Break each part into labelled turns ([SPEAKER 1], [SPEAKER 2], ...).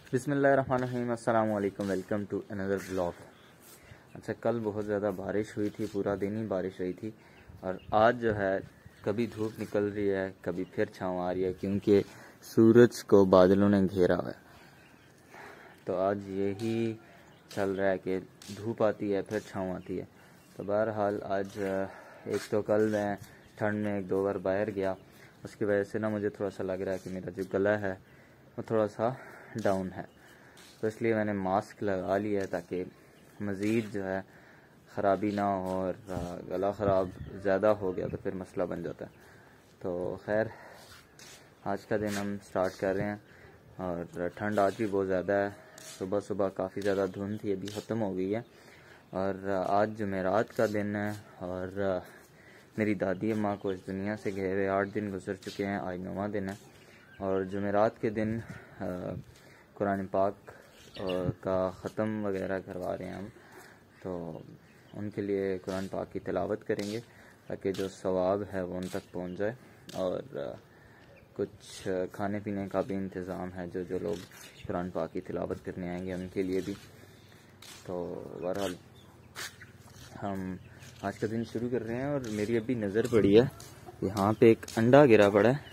[SPEAKER 1] बिस्मिल्लाहिर्रहमानिर्रहीम, अस्सलाम वालेकुम, वेलकम टू अनदर व्लॉग। अच्छा, कल बहुत ज़्यादा बारिश हुई थी, पूरा दिन ही बारिश रही थी। और आज जो है कभी धूप निकल रही है, कभी फिर छाँव आ रही है, क्योंकि सूरज को बादलों ने घेरा हुआ है। तो आज यही चल रहा है कि धूप आती है फिर छाँव आती है। तो बहरहाल आज एक तो कल मैं ठंड में एक दो बार बाहर गया, उसकी वजह से ना मुझे थोड़ा सा लग रहा है कि मेरा जो गला है वो थोड़ा सा डाउन है। तो इसलिए मैंने मास्क लगा लिया है ताकि मज़ीद जो है ख़राबी ना हो, और गला ख़राब ज़्यादा हो गया तो फिर मसला बन जाता है। तो खैर, आज का दिन हम स्टार्ट कर रहे हैं। और ठंड आज भी बहुत ज़्यादा है, सुबह सुबह काफ़ी ज़्यादा धुंध थी, अभी ख़त्म हो गई है। और आज जुमेरात का दिन है, और मेरी दादी अम्मा को इस दुनिया से गए हुए 8 दिन गुजर चुके हैं, आज 9वां दिन है। और जुमेरात के दिन कुरान पाक का ख़त्म वगैरह करवा रहे हैं हम, तो उनके लिए कुरान पाक की तिलावत करेंगे ताकि जो सवाब है वो उन तक पहुंच जाए। और कुछ खाने पीने का भी इंतज़ाम है, जो लोग कुरान पाक की तिलावत करने आएंगे उनके लिए भी। तो बहरहाल हम आज का दिन शुरू कर रहे हैं। और मेरी अभी नज़र पड़ी है, यहाँ पे एक अंडा गिरा पड़ा है।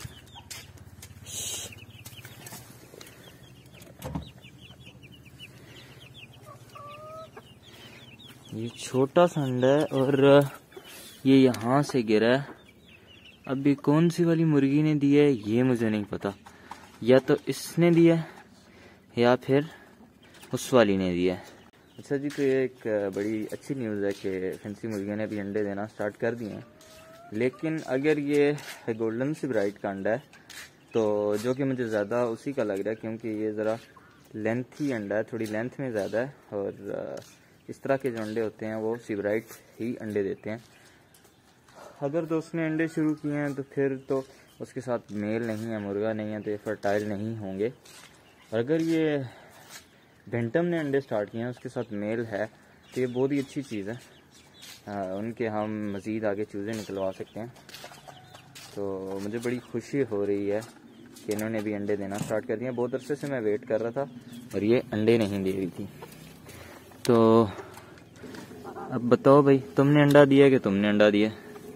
[SPEAKER 1] ये छोटा सा अंडा है और ये यहाँ से गिरा है। अभी कौन सी वाली मुर्गी ने दिया है ये मुझे नहीं पता, या तो इसने दिया है या फिर उस वाली ने दिया है। अच्छा जी, तो ये एक बड़ी अच्छी न्यूज़ है कि फैंसी मुर्गियों ने भी अंडे देना स्टार्ट कर दिए हैं। लेकिन अगर ये गोल्डन सी ब्राइट का अंडा है तो जो कि मुझे ज़्यादा उसी का लग रहा है, क्योंकि ये ज़रा लेंथी अंडा है, थोड़ी लेंथ में ज़्यादा है। और इस तरह के जो अंडे होते हैं वो सिब्राइट ही अंडे देते हैं। अगर तो उसने अंडे शुरू किए हैं तो फिर तो उसके साथ मेल नहीं है, मुर्गा नहीं है, तो ये फर्टाइल नहीं होंगे। और अगर ये भेंटम ने अंडे स्टार्ट किए हैं, उसके साथ मेल है, तो ये बहुत ही अच्छी चीज़ है। उनके हम मज़ीद आगे चूज़े निकलवा सकते हैं। तो मुझे बड़ी खुशी हो रही है कि इन्होंने भी अंडे देना स्टार्ट कर दिया। बहुत अरसे से मैं वेट कर रहा था और ये अंडे नहीं दे रही थी। तो अब बताओ भाई, तुमने अंडा दिया कि तुमने अंडा दिया?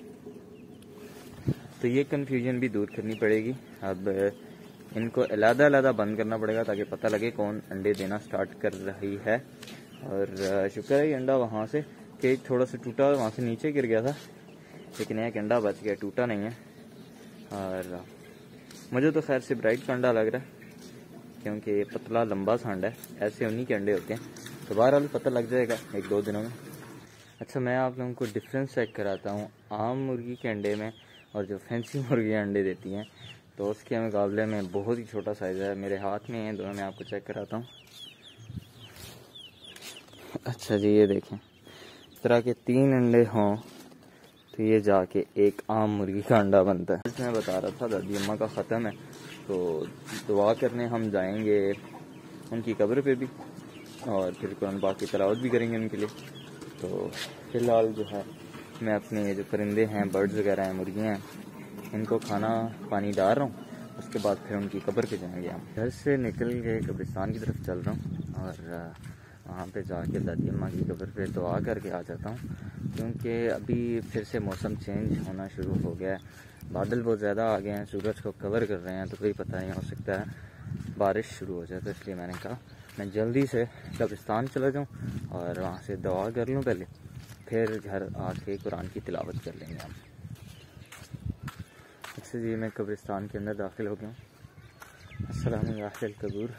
[SPEAKER 1] तो ये कन्फ्यूजन भी दूर करनी पड़ेगी। अब इनको अलग-अलग बंद करना पड़ेगा ताकि पता लगे कौन अंडे देना स्टार्ट कर रही है। और शुक्र है ये अंडा वहाँ से कि थोड़ा सा टूटा, वहाँ से नीचे गिर गया था, लेकिन एक अंडा बच गया, टूटा नहीं है। और मुझे तो खैर से ब्राइट का अंडा लग रहा है, क्योंकि ये पतला लंबा सा अंडा है, ऐसे उन्हीं के अंडे होते हैं। तो बहरहाल पता लग जाएगा एक दो दिनों में। अच्छा, मैं आप लोगों को डिफरेंस चेक कराता हूँ आम मुर्गी के अंडे में और जो फैंसी मुर्गियाँ अंडे देती हैं, तो उसके मुकाबले में बहुत ही छोटा साइज़ है। मेरे हाथ में है दोनों, मैं आपको चेक कराता हूँ। अच्छा जी, ये देखें, इस तरह के 3 अंडे हों तो ये जाके एक आम मुर्गी का अंडा बनता है। मैं बता रहा था दादी अम्मा का ख़त्म है, तो दुआ करने हम जाएंगे उनकी कब्र पे भी, और फिर कुरान पाक की तिलावत भी करेंगे उनके लिए। तो फ़िलहाल जो है मैं अपने ये जो परिंदे हैं, बर्ड्स वगैरह हैं, मुर्गियाँ हैं, इनको खाना पानी डाल रहा हूँ। उसके बाद फिर उनकी कब्र पे जाएंगे। हम घर से निकल के कब्रिस्तान की तरफ चल रहा हूँ, और वहाँ पे जाके दादी अम्मा की कब्र पे दुआ करके आ जाता हूँ, क्योंकि अभी फिर से मौसम चेंज होना शुरू हो गया है। बादल बहुत ज़्यादा आ गए हैं, सूरज को कवर कर रहे हैं, तो कोई पता नहीं, हो सकता है बारिश शुरू हो जाए। तो इसलिए मैंने कहा मैं जल्दी से कब्रिस्तान चला जाऊँ और वहाँ से दुआ कर लूँ पहले, फिर घर आके कुरान की तिलावत कर लेंगे हम। अच्छा जी, मैं कब्रिस्तान के अंदर दाखिल हो गया हूँ। अस्सलाम या अहल कबूर।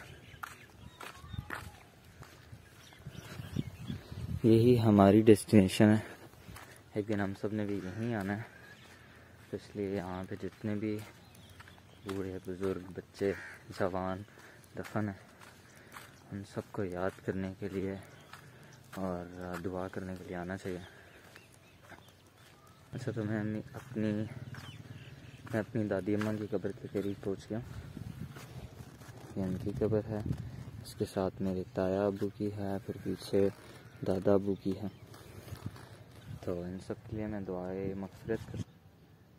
[SPEAKER 1] यही हमारी डेस्टिनेशन है, एक दिन हम सब ने भी यहीं आना है। तो इसलिए यहाँ पे जितने भी बूढ़े बुज़ुर्ग, बच्चे, जवान दफन है, उन सबको याद करने के लिए और दुआ करने के लिए आना चाहिए। अच्छा, तो मैं अपनी दादी अम्मा की कब्र के करीब पहुँच गया। ये उनकी कब्र है, उसके साथ मेरे ताया अबू की है, फिर पीछे दादा अबू की है। तो इन सब के लिए मैं दुआए मग़फ़िरत कर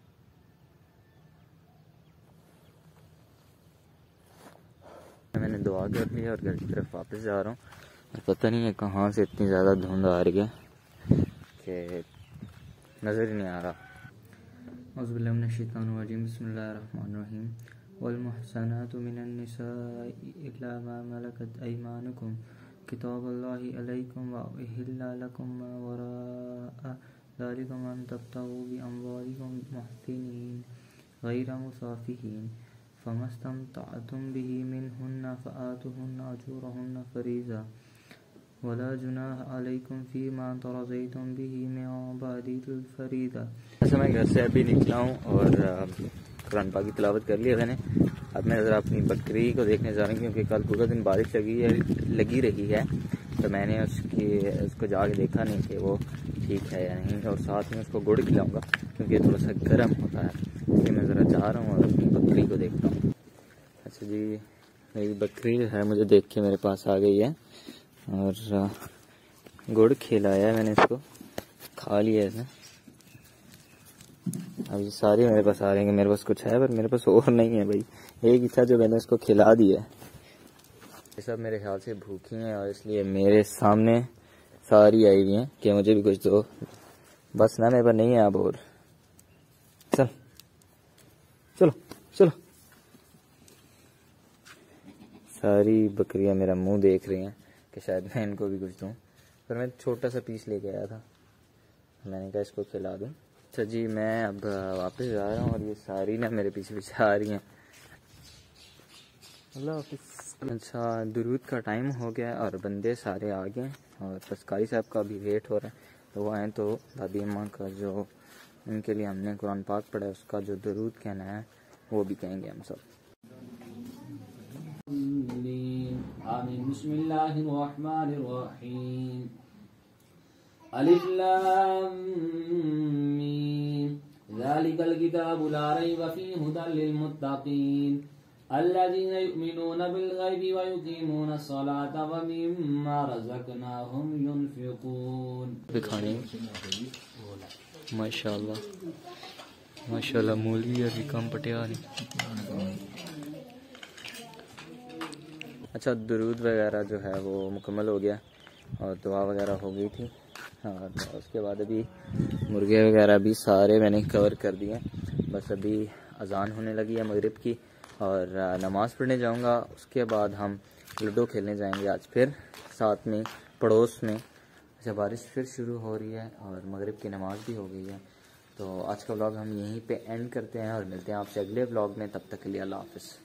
[SPEAKER 1] मैंने दुआ कर ली और घर की तरफ वापस जा रहा हूँ। और पता नहीं है कहाँ से इतनी ज़्यादा धुंध आ रही है कि नज़र ही नहीं आ रहा। औज़ुबिल्लाहि मिनश्शैतानिर्रजीम, बिस्मिल्लाहिर्रहमानिर्रहीम। वल्मुहसनातु मिनन्निसाइ इल्ला मा मलकत अयमानुकुम किताबुल्लाहि अलैकुम व उहिल्ला लकुम मा वराअ ज़ालिकुम अन तब्तगू बिअमवालिकुम मुहसिनीन गैरा मुसाफिहीन फमस्तमतअतुम बिही मिनहुन्ना फआतुहुन्ना अजूरहुन्ना फरीज़ा वला जुनाह अलैकुम फ़ीमा तरज़ैतुम बिही मिन बअदिल फरीज़ा। ऐसे मैं घर से अभी निकला हूँ और कुरान पाक की तिलावत कर लिया मैंने। अब मैं ज़रा अपनी बकरी को देखने जा रहा हूँ क्योंकि कल पूरा दिन बारिश लगी रही है, तो मैंने उसको जाके देखा नहीं कि वो ठीक है या नहीं। और साथ में उसको गुड़ खिलाऊंगा क्योंकि थोड़ा सा गर्म होता है, इसलिए मैं ज़रा जा रहा हूँ और अपनी बकरी को देखता हूँ। अच्छा जी, मेरी बकरी जो है मुझे देख के मेरे पास आ गई है और गुड़ खिलाया है मैंने, इसको खा लिया है। अब ये सारे मेरे पास आ रहे हैं, मेरे पास कुछ है पर मेरे पास और नहीं है भाई, एक ही था जो मैंने इसको खिला दिया है। ये सब मेरे ख्याल से भूखी हैं और इसलिए मेरे सामने सारी आई हुई हैं कि मुझे भी कुछ दो। बस ना मेरे पास नहीं है अब और। चल चलो चलो। सारी बकरियां मेरा मुंह देख रही हैं कि शायद मैं इनको भी कुछ दूं, पर मैं छोटा सा पीस लेके आया था, मैंने कहा इसको खिला दूं। अच्छा जी, मैं अब वापस जा रहा हूँ और ये सारी ना मेरे पीछे पीछे आ रही हैं। अल्लाह हाफ़िज़। अच्छा, दुरूद का टाइम हो गया और बंदे सारे आ गए और बस कारी साहब का भी वेट हो रहा है, तो वो आए तो दादी अम्मा का जो उनके लिए हमने कुरान पाक पढ़ा है उसका जो दुरूद कहना है वो भी कहेंगे हम सब।
[SPEAKER 2] आमीन। बिस्मिल्लाहिर्रहमानिर्रहीम। अलिफ लाम मीम ज़ालिकल किताबु ला रैब फीहि हुदल लिल मुत्तक़ीन अल्लज़ीना युमिनूना बिल गैबि व युक़ीमूना अस्सलाता व मिम्मा रज़क़नाहुम युनफ़िक़ून।
[SPEAKER 1] दिखाने माशाल्लाह माशाल्लाह, मौलवी अभी कम पटिया नहीं। अच्छा, दुरूद वगैरह जो है वो मुकम्मल हो गया और दुआ वगैरह हो गई थी और उसके बाद अभी मुर्गे वगैरह भी सारे मैंने कवर कर दिए। बस अभी अजान होने लगी है मगरिब की और नमाज़ पढ़ने जाऊंगा। उसके बाद हम लूडो खेलने जाएंगे आज फिर साथ में पड़ोस में। अच्छा, बारिश फिर शुरू हो रही है और मगरिब की नमाज़ भी हो गई है, तो आज का व्लॉग हम यहीं पे एंड करते हैं और मिलते हैं आपसे अगले व्लॉग में। तब तक के लिए अल्लाह हाफ़िज़।